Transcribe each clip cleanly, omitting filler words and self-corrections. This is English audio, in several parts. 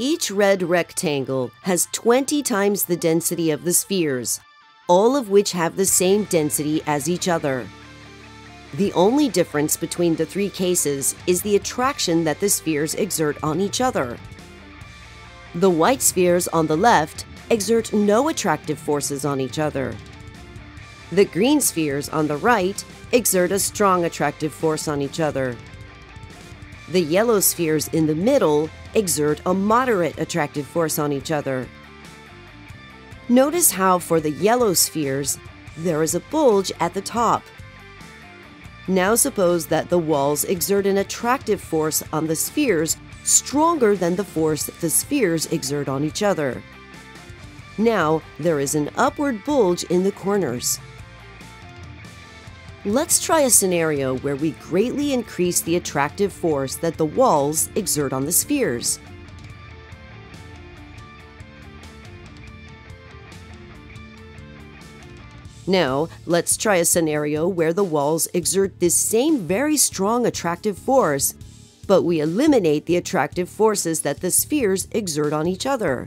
Each red rectangle has 20 times the density of the spheres, all of which have the same density as each other. The only difference between the three cases is the attraction that the spheres exert on each other. The white spheres on the left exert no attractive forces on each other. The green spheres on the right exert a strong attractive force on each other. The yellow spheres in the middle exert a moderate attractive force on each other. Notice how for the yellow spheres, there is a bulge at the top. Now suppose that the walls exert an attractive force on the spheres stronger than the force the spheres exert on each other. Now there is an upward bulge in the corners. Let's try a scenario where we greatly increase the attractive force that the walls exert on the spheres. Now, let's try a scenario where the walls exert this same very strong attractive force, but we eliminate the attractive forces that the spheres exert on each other.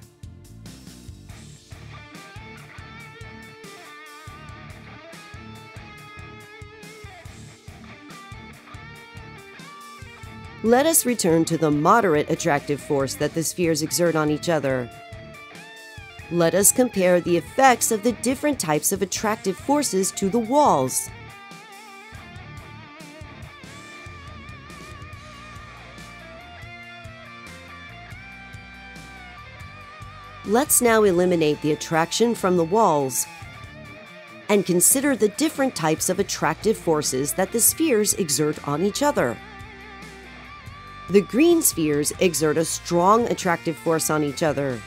Let us return to the moderate attractive force that the spheres exert on each other. Let us compare the effects of the different types of attractive forces to the walls. Let's now eliminate the attraction from the walls and consider the different types of attractive forces that the spheres exert on each other. The green spheres exert a strong attractive force on each other.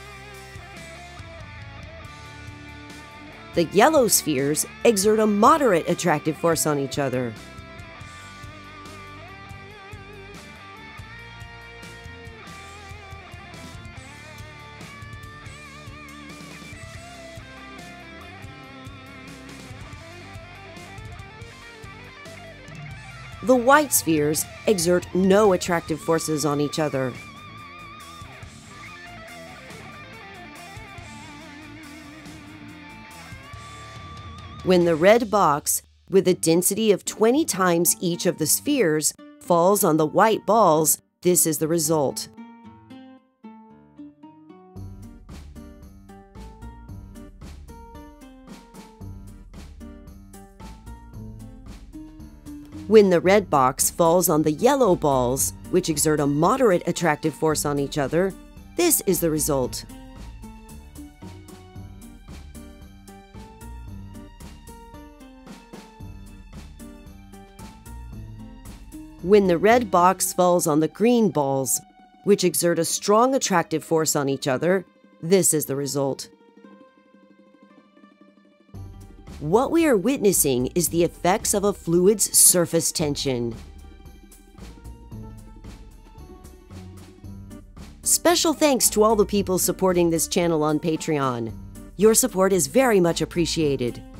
The yellow spheres exert a moderate attractive force on each other. The white spheres exert no attractive forces on each other. When the red box, with a density of 20 times each of the spheres, falls on the white balls, this is the result. When the red box falls on the yellow balls, which exert a moderate attractive force on each other, this is the result. When the red box falls on the green balls, which exert a strong attractive force on each other, this is the result. What we are witnessing is the effects of a fluid's surface tension. Special thanks to all the people supporting this channel on Patreon. Your support is very much appreciated.